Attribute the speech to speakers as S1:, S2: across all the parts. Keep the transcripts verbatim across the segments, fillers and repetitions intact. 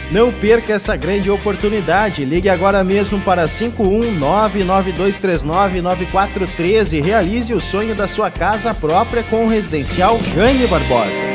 S1: Não perca essa grande oportunidade. Ligue agora mesmo para cinco um nove, nove dois três nove, nove quatro um três e realize o sonho da sua casa própria com o Residencial Jaime Barbosa.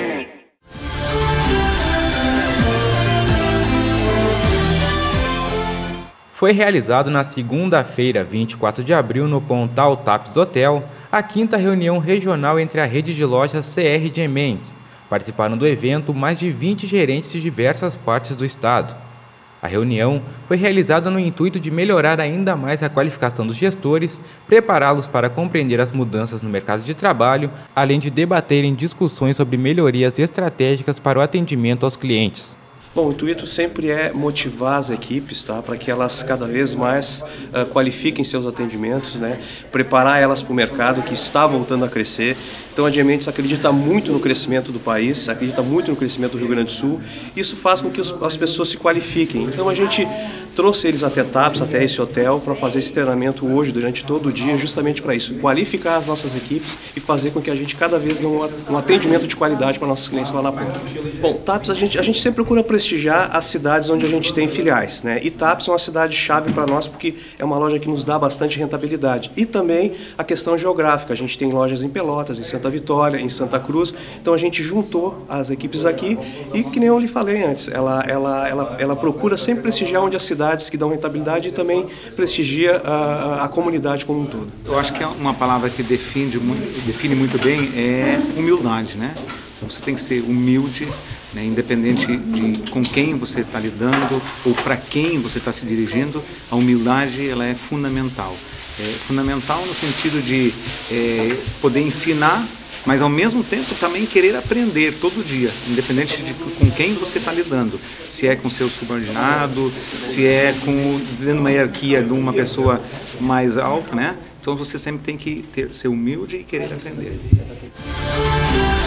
S2: Foi realizado na segunda-feira, vinte e quatro de abril, no Pontal Taps Hotel, a quinta reunião regional entre a rede de lojas C R de Mendes. Participaram do evento mais de vinte gerentes de diversas partes do estado. A reunião foi realizada no intuito de melhorar ainda mais a qualificação dos gestores, prepará-los para compreender as mudanças no mercado de trabalho, além de debaterem discussões sobre melhorias estratégicas para o atendimento aos clientes.
S3: Bom, o intuito sempre é motivar as equipes, tá, para que elas cada vez mais uh, qualifiquem seus atendimentos, né, preparar elas para o mercado que está voltando a crescer. Então a Diamantes acredita muito no crescimento do país, acredita muito no crescimento do Rio Grande do Sul. Isso faz com que os, as pessoas se qualifiquem. Então a gente trouxe eles até TAPS, até esse hotel, para fazer esse treinamento hoje, durante todo o dia, justamente para isso, qualificar as nossas equipes e fazer com que a gente cada vez dê um, um atendimento de qualidade para nossos clientes lá na ponta. Bom, TAPS, a gente, a gente sempre procura prestigiar as cidades onde a gente tem filiais, né? E TAPS é uma cidade-chave para nós porque é uma loja que nos dá bastante rentabilidade. E também a questão geográfica, a gente tem lojas em Pelotas, em Santa Vitória, em Santa Cruz, então a gente juntou as equipes aqui e, que nem eu lhe falei antes, ela, ela, ela, ela procura sempre prestigiar onde as cidades que dão rentabilidade e também prestigia a, a comunidade como um todo.
S4: Eu acho que é uma palavra que define muito, define muito bem é humildade, né? Então você tem que ser humilde, né? Independente de com quem você está lidando ou para quem você está se dirigindo, a humildade ela é fundamental. É fundamental no sentido de é, poder ensinar, mas ao mesmo tempo também querer aprender todo dia, independente de com quem você está lidando. Se é com seu subordinado, se é com dentro de uma hierarquia de uma pessoa mais alta, né? Então você sempre tem que ter, ser humilde e querer aprender.